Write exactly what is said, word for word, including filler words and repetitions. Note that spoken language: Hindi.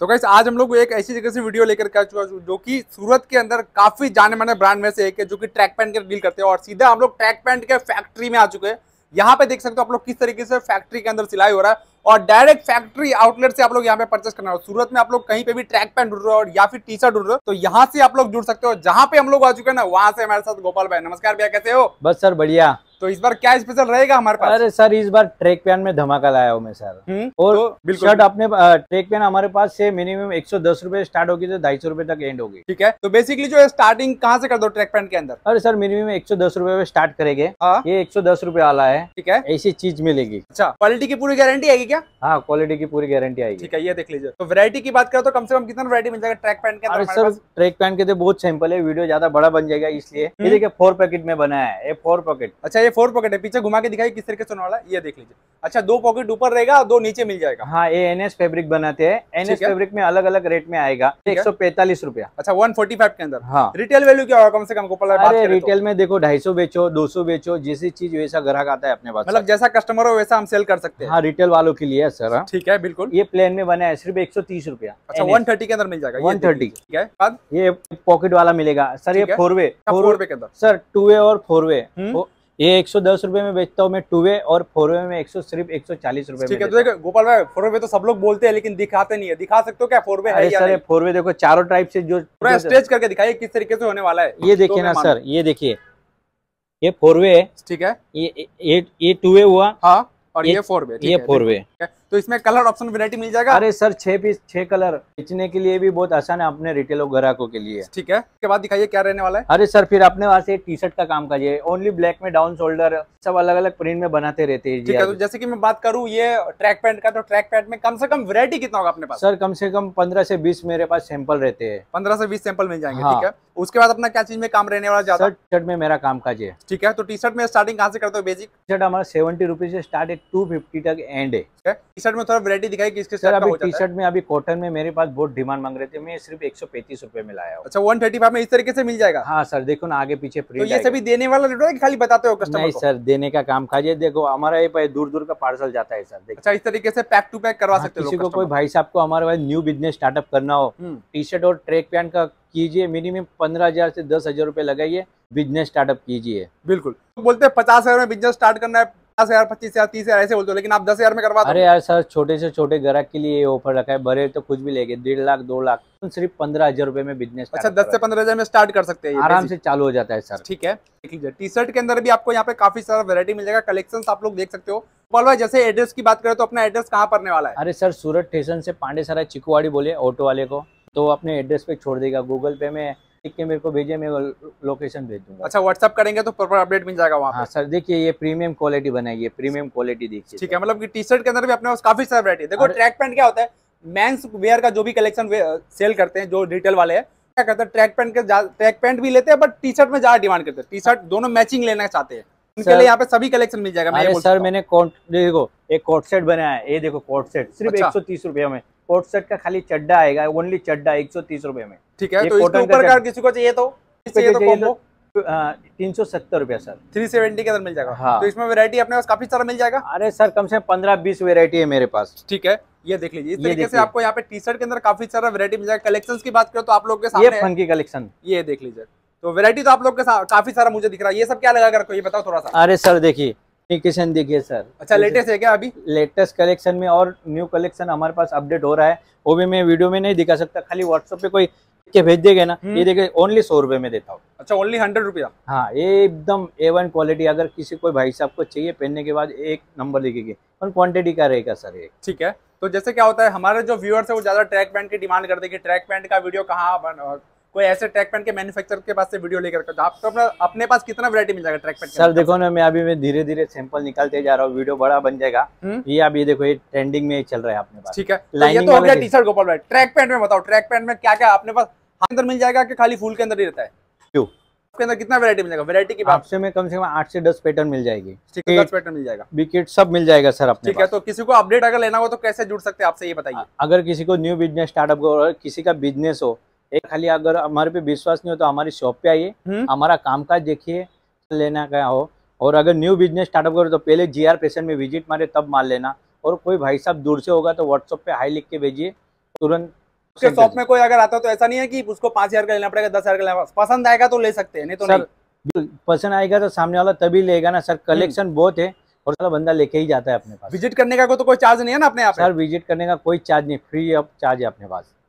तो गाइस आज हम लोग एक ऐसी जगह से वीडियो लेकर के आ चुका हूं जो कि सूरत के अंदर काफी जाने माने ब्रांड में से एक है जो कि ट्रैक पैंट के डील करते हैं और सीधा हम लोग ट्रैक पैंट के फैक्ट्री में आ चुके हैं। यहाँ पे देख सकते हो आप लोग किस तरीके से फैक्ट्री के अंदर सिलाई हो रहा है और डायरेक्ट फैक्ट्री आउटलेट से आप लोग यहाँ पे परचेस करना हो। सूरत में आप लोग कहीं पे भी ट्रैक पैंट ढूंढ रहे हो और या फिर टी शर्ट ढूंढ रहे हो तो यहाँ से आप लोग जुड़ सकते हो। जहाँ पे हम लोग आ चुके हैं ना वहां से हमारे साथ गोपाल भाई। नमस्कार भैया, कैसे हो? बस सर बढ़िया। तो इस बार क्या स्पेशल रहेगा हमारे पास? अरे सर इस बार ट्रैक पैंट में धमाका लाया हूँ मैं सर। और तो शर्ट अपने ट्रैक पैंट हमारे पास से मिनिमम एक सौ दस रुपए स्टार्ट होगी तो ढाई सौ रुपए तक एंड होगी। ठीक है, तो बेसिकली जो है स्टार्टिंग कहाँ से कर दो ट्रैक पैंट के अंदर? अरे सर मिनिमम एक सौ दस रुपए में स्टार्ट करेंगे। हाँ। ये एक सौ दस रुपए वाला है। ठीक है, ऐसी चीज मिलेगी। अच्छा, क्वालिटी की पूरी गारंटी आएगी क्या? हाँ, क्वालिटी की पूरी गारंटी आएगी। ठीक है, ये देख लीजिए। तो वैरायटी की बात करें तो कम से कम कितना वैरायटी मिल जाएगा ट्रैक पैंट के अंदर? अरे सर ट्रैक पैंट के तो बहुत सिंपल है, वीडियो ज्यादा बड़ा बन जाएगा इसलिए। ये देखिए फोर पैकेट में बनाया है, ये फोर पैकेट। अच्छा, ये फोर पॉकेट है। पीछे घुमा के दिखाई किस तरीके से होने वाला है, ये देख लीजिए। अच्छा, दो पॉकेट ऊपर रहेगा और दो नीचे मिल जाएगा। हाँ, ये एनएस फैब्रिक बनाते हैं। एनएस फैब्रिक में अलग अलग रेट में आएगा। एक सौ पैंतालीस रुपया। अच्छा, वन फोर्टी फाइव के अंदर। हाँ। रिटेल वैल्यू क्या होगा कम से कम? गोपाल भाई बात अरे करें रिटेल में देखो ढाई सौ बेचो, दो सौ बेचो, जैसी चीज वैसा ग्राहक आता है अपने पास। मतलब जैसा कस्टमर हो वैसा हम सेल कर सकते हैं। हाँ, रिटेल वालों के लिए सर। ठीक है, बिल्कुल। ये प्लेन में बना है सिर्फ एक सौ तीस रुपया। अच्छा, वन थर्टी के अंदर मिल जाएगा। One thirty. ठीक है, बाद ये पॉकेट वाला मिलेगा सर। ये फोर वे फोर वे के अंदर सर, टू वे और फोर वे। ये एक सौ दस रुपए में बेचता हूँ मैं टू वे, और फोर वे में एक सौ सिर्फ एक सौ चालीस रुपए। ठीक है, तो देखो गोपाल भाई फोर वे तो सब लोग बोलते हैं लेकिन दिखाते नहीं है। दिखा सकते हो क्या फोर वे है या नहीं? फोर वे देखो चारों टाइप से जो पूरा स्ट्रेच करके दिखाइए किस तरीके से होने वाला है। ये देखिए ना सर, ये देखिए ये फोर वे है। ठीक है, ये ये ये टू वे हुआ। हाँ, और ये फोर वे। ये फोर वे। तो इसमें कलर ऑप्शन वैरायटी मिल जाएगा? अरे सर छह पीस छह कलर बेचने के लिए भी बहुत आसान है अपने रिटेल ग्राहकों के लिए। ठीक है, उसके बाद दिखाइए क्या रहने वाला है। अरे सर फिर अपने वहाँ से टी शर्ट का काम करिए। ओनली ब्लैक में डाउन शोल्डर सब अलग अलग प्रिंट में बनाते रहते हैं। ठीक है, तो जैसे कि मैं बात करूँ ये ट्रैक पैंट का, तो ट्रैक पैंट में कम से कम वैरायटी कितना होगा अपने पास? सर कम से कम पंद्रह से बीस मेरे पास सैंपल रहते हैं। पंद्रह से बीस सैंपल मिल जाएंगे। हाँ। ठीक है, उसके बाद अपना क्या चीज में काम रहने वाला ज्यादा? टी शर्ट में मेरा काम काज है। ठीक है, तो टी शर्ट में स्टार्टिंग कहाँ से करते हो? बेसिक टी शर्ट हमारा सेवेंटी रुपीज से स्टार्ट है, टू फिफ्टी तक एंड है। टी शर्ट में थोड़ा वैरायटी दिखाई किसके सर अभी टी शर्ट में अभी कॉटन में मेरे पास बहुत डिमांड मांग रहे थे, मैं सिर्फ एक सौ पैंतीस रुपए में लाया हूँ। अच्छा, वन थर्टी फाइव में इस तरीके से मिल जाएगा? हाँ सर, देखो ना आगे पीछे प्रिंट। तो ये सभी देने वाला रेट है कि खाली बताते हो कस्टमर को? नहीं सर, देने का काम काजिए। देखो हमारा ये दूर दूर का पार्सल जाता है सर। अच्छा, इस तरीके से पैक टू पैक करवा सकते हो। किसी को कोई भाई साहब को हमारे पास न्यू बिजनेस स्टार्टअप करना हो, टी शर्ट और ट्रैक पैंट का कीजिए, मिनिमम पंद्रह हजार से दस हजार रुपए लगाइए, बिजनेस स्टार्टअप कीजिए। बिल्कुल। बोलते हैं पचास हजार में बिजनेस स्टार्ट करना है, पचास हजार पच्चीस हजार तीस हजार ऐसे बोलते हो, लेकिन आप दस हजार में करवा दो। अरे यार सर, छोटे से छोटे ग्राहक के लिए ये ऑफर रखा है, बड़े तो कुछ भी लेंगे डेढ़ लाख दो लाख, तो सिर्फ पंद्रह हजार रुपए में बिजनेस। अच्छा, दस से पंद्रह हजार में स्टार्ट कर सकते हैं, आराम से चालू हो जाता है सर। ठीक है, देख लीजिए टी शर्ट के अंदर भी आपको यहाँ पे काफी सारा वैरायटी मिल जाएगा। कलेक्शंस आप लोग देख सकते हो। गोपाल भाई जैसे एड्रेस की बात करें तो अपना एड्रेस कहाँ पड़ने वाला है? अरे सर सूरत स्टेशन से पांडे सराय चिकुवाड़ी बोले ऑटो वाले को, तो अपने एड्रेस पे छोड़ देगा। गूगल पे में लिख के मेरे को भेजिए, मैं लोकेशन भेज दूंगा। अच्छा, व्हाट्सअप करेंगे तो प्रॉपर अपडेट मिल जाएगा वहाँ पे? हाँ सर, देखिए ये प्रीमियम क्वालिटी बनाई है, प्रीमियम क्वालिटी देखिए। ठीक है, मतलब कि टी शर्ट के अंदर भी अपने पास काफी सारा वैरायटी। देखो ट्रैक पैंट क्या होता है, मेंस वेयर का जो भी कलेक्शन सेल करते हैं जो रिटेल वाले हैं, क्या करते हैं ट्रैक पैंट के ट्रैक पैंट भी लेते हैं बट टी शर्ट में ज्यादा डिमांड करते हैं। टी शर्ट दोनों मैचिंग लेना चाहते हैं, उनके लिए यहाँ पे सभी कलेक्शन मिल जाएगा। अरे सर मैंने कोट देखो एक कोट सेट बनाया है, ये देखो कोट सेट सिर्फ एक सौ तीस रुपये में। कोट सेट का खाली चड्डा आएगा, ओनली चड्डा एक सौ तीस रुपए में। ठीक है, तो इसके ऊपर का किसी को चाहिए तो तीन सौ सत्तर रुपया सर, थ्री सेवेंटी के अंदर मिल जाएगा। हाँ। तो इसमें वैरायटी अपने पास काफी सारा मिल जाएगा। अरे सर कम से कम पंद्रह बीस वैरायटी है मेरे पास। ठीक है, ये देख लीजिए। इस तरीके से आपको यहाँ पे टी शर्ट के अंदर काफी सारा वैरायटी मिल जाएगा। कलेक्शंस की बात करें तो आप लोग के सामने ये फंकी कलेक्शन, ये देख लीजिए। तो वैरायटी तो आप लोग के साथ काफी सारा मुझे दिख रहा है। ये सब क्या लगा कर रखो, ये बताओ थोड़ा सा। अरे सर देखिए कलेक्शन देखिए सर। अच्छा, लेटेस्ट है क्या अभी? लेटेस्ट कलेक्शन में और न्यू कलेक्शन हमारे पास अपडेट हो रहा है, वो भी मैं वीडियो में नहीं दिखा सकता। खाली व्हाट्सएप पे कोई के भेज देगा ना, ये देखिए ओनली सौ रुपए में देता हूँ। अच्छा, ओनली हंड्रेड रुपया? हाँ, ये एकदम ए वन क्वालिटी। अगर किसी कोई भाई साहब को चाहिए पहनने के बाद एक नंबर दिखेगी, और क्वांटिटी का रहेगा सर एक। ठीक है, तो जैसे क्या होता है हमारे जो व्यूअर्स है वो ज्यादा ट्रैक पैंट की डिमांड करते हैं कि ट्रैक पैंट का वीडियो कहाँ बन, कोई ऐसे ट्रैक पैंट के मैन्युफैक्चर के पास से वीडियो लेकर आप तो अपना अपने पास कितना वैरायटी मिल जाएगा ट्रैक पैंट? सर देखो ना, मैं अभी मैं धीरे धीरे सैंपल निकालते जा रहा हूँ, वीडियो बड़ा बन जाएगा। ये आप ये देखो, ये ट्रेंडिंग में चल रहा है अपने पास। ठीक है, तो ये तो हो गया टी शर्ट। गोपाल भाई ट्रैक पैंट में बताओ, ट्रैक पैंट में क्या क्या अपने पास हाथ अंदर मिल जाएगा कि खाली फुल के अंदर ही रहता है? क्यों, उसके अंदर कितना वैरायटी मिल जाएगा? वैरायटी की बात से में कम से कम आठ से दस पैटर्न मिल जाएगी। ठीक है, दस पैटर्न मिल जाएगा, विकेट सब मिल जाएगा सर अपने। ठीक है, तो किसी को अपडेट अगर लेना हो तो कैसे जुड़ सकते हैं आपसे, ये बताइए। अगर किसी को न्यू बिजनेस स्टार्टअप हो और किसी का बिजनेस हो, एक खाली अगर हमारे पे विश्वास नहीं हो तो हमारी शॉप पे आइए, हमारा कामकाज देखिए, लेना क्या हो। और अगर न्यू बिजनेस स्टार्टअप करो तो पहले जी आर फैशन में विजिट मारे तब माल लेना। और कोई भाई साहब दूर से होगा तो व्हाट्सएप पे हाई लिख के भेजिए, तुरंत उसके शॉप में कोई अगर आता है तो ऐसा नहीं है कि उसको पांच हजार का लेना पड़ेगा, दस हजार का लेना, पसंद आएगा तो ले सकते हैं, नहीं तो सर नहीं। पसंद आएगा तो सामने वाला तभी लेगा ना सर, कलेक्शन बहुत है और सारा बंदा लेके ही जाता है अपने पास। विजिट करने का को तो कोई चार्ज नहीं है ना अपने यहाँ पे? सर विजिट करने का कोई चार्ज नहीं, फ्री ऑफ चार्ज है अपने पास।